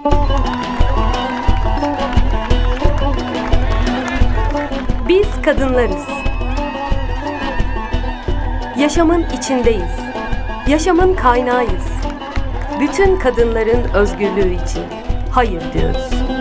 Biz kadınlarız. Yaşamın içindeyiz. Yaşamın kaynağıyız. Bütün kadınların özgürlüğü için hayır diyoruz.